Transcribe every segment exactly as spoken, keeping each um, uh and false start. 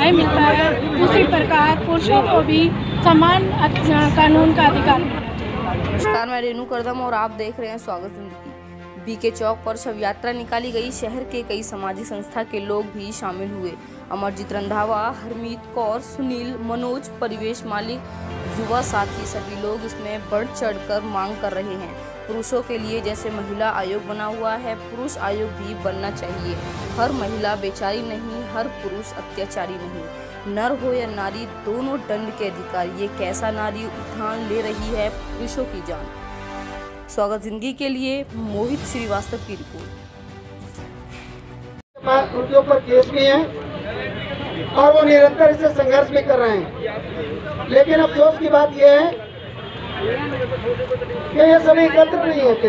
न्याय मिलता है, उसी प्रकार पुरुषों को भी समान कानून का अधिकार मिलना चाहिए। नमस्कार, मैं रेणु करदम और आप देख रहे हैं स्वागत जिंदगी। बीके चौक पर शव यात्रा निकाली गई। शहर के कई सामाजिक संस्था के लोग भी शामिल हुए। अमरजीत रंधावा, हरमीत कौर, सुनील, मनोज, परिवेश मालिक, युवा साथी सभी लोग इसमें बढ़ चढ़कर मांग कर रहे हैं। पुरुषों के लिए जैसे महिला आयोग बना हुआ है, पुरुष आयोग भी बनना चाहिए। हर महिला बेचारी नहीं, हर पुरुष अत्याचारी नहीं। नर हो या नारी, दोनों दंड के अधिकार। ये कैसा नारी उत्थान ले रही है पुरुषों की जान। स्वागत जिंदगी के लिए मोहित श्रीवास्तव की रिपोर्ट। उनके ऊपर केस भी हैं और वो निरंतर इसे संघर्ष भी कर रहे हैं, लेकिन अफसोस की बात यह है कि ये सभी एकत्र नहीं होते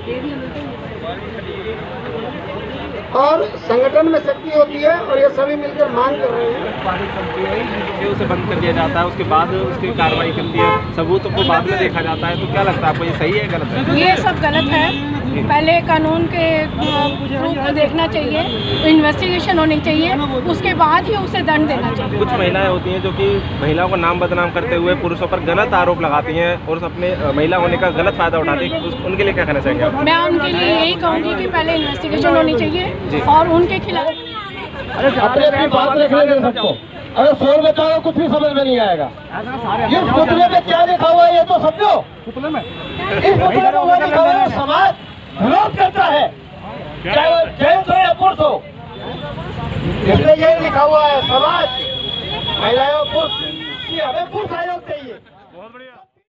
और संगठन में शक्ति होती है और ये सभी मिलकर मांग कर रहे हैं। उसे बंद कर दिया जाता है, उसके बाद उसकी कार्रवाई करती है, सबूतों को बाद में देखा जाता है। तो क्या लगता है आपको, ये सही है गलत है? ये सब गलत है। पहले कानून के प्रूफ को देखना चाहिए, इन्वेस्टिगेशन होनी चाहिए, उसके बाद ही उसे दंड देना चाहिए। कुछ महिलाएं होती हैं जो कि महिलाओं का नाम बदनाम करते हुए पुरुषों पर गलत आरोप लगाती हैं और अपने महिला होने का गलत फायदा उठाती हैं। उनके लिए क्या कहना चाहेंगे आप? मैं उनके लिए यही कहूँगी कि पहले इन्वेस्टिगेशन होनी चाहिए और उनके खिलाफ अपने अपनी बात रख लेंगे सबको। अगर शोर बचाओ कुछ भी समझ में नहीं आएगा। ये पुतले में क्या लिखा हुआ है ये तो समझो। पुतले में इस पुतले में वो लिखा हुआ है, समाज विरोध करता है, चाहे वो जेंट्स हो या पुरुष हो। इसमें ये लिखा हुआ है, समाज महिलाएं और पुरुष, हमें पुरुष आयोग चाहिए।